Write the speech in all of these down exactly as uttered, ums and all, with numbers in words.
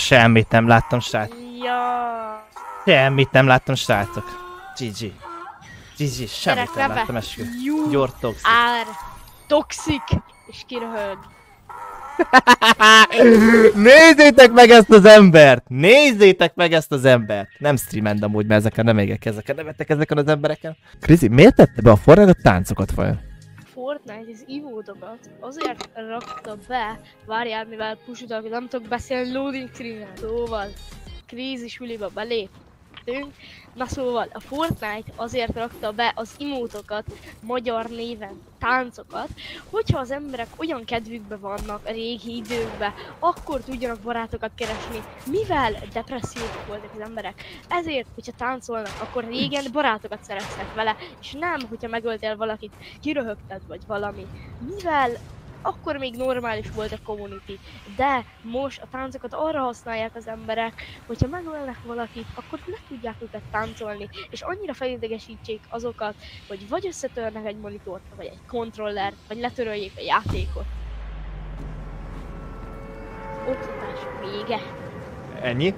Semmit nem láttam, srác. Ja. Semmit nem láttam, srácok. gé gé. gé gé, semmit nem láttam, eskü. You're toxic. Ár. Toxic. És kiröhög. Nézzétek meg ezt az embert! Nézzétek meg ezt az embert! Nem streamend amúgy, mert ezeken nem égek ezeken, nevettek ezeken az embereken. Krizi, miért tette be a Fortnite a táncokat vajon? Fortnite az imódokat azért rakta be, várjál, mivel pusudok, nem tudok beszélni loading screen-en. Szóval, krízis Williba beléptünk. Na szóval, a Fortnite azért rakta be az imótokat, magyar néven, táncokat, hogyha az emberek olyan kedvükben vannak a régi időkben, akkor tudjanak barátokat keresni, mivel depressziók voltak az emberek. Ezért, hogyha táncolnak, akkor régen barátokat szereztek vele, és nem, hogyha megöltél valakit, kiröhögted vagy valami. Mivel akkor még normális volt a community, de most a táncokat arra használják az emberek, hogyha megölnek valakit, akkor le tudják őket táncolni, és annyira felidegesítsék azokat, hogy vagy összetörnek egy monitort, vagy egy kontrollert, vagy letöröljék a játékot. Oktatás vége. Ennyi?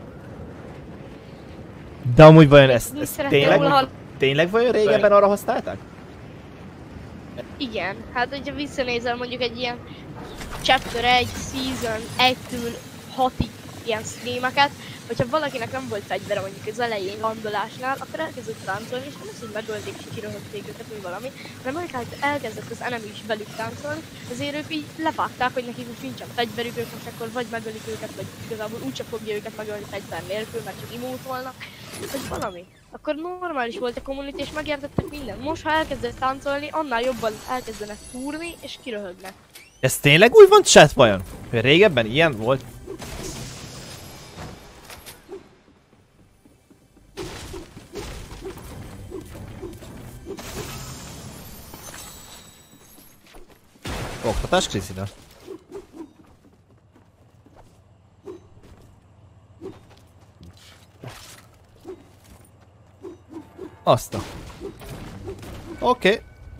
De amúgy vajon ezt, ezt tényleg, tényleg vajon régebben arra használták? Igen, hát hogyha visszanézel mondjuk egy ilyen Chapter egy, Season egytől hatig ilyen streameket, hogyha valakinek nem volt fegyvere mondjuk az elején landolásnál, akkor elkezdett táncolni, és nem az, hogy megölték és kiröhögték őket, vagy valami, hanem amikor elkezdett az enemy is velük táncolni, azért ők így levágták, hogy nekik most nincsen fegyverük, ők most akkor vagy megölik őket, vagy igazából úgyse fogja őket megölni fegyver nélkül, mert csak imótolnak, vagy valami. Akkor normális volt a community, és megértettek mindent. Most, ha elkezdesz táncolni, annál jobban elkezdenek túrni, és kiröhögnek. Ez tényleg úgy van, chat vajon? Hogy régebben ilyen volt? Oktatás Kriszina. Azt a... Oké. Okay.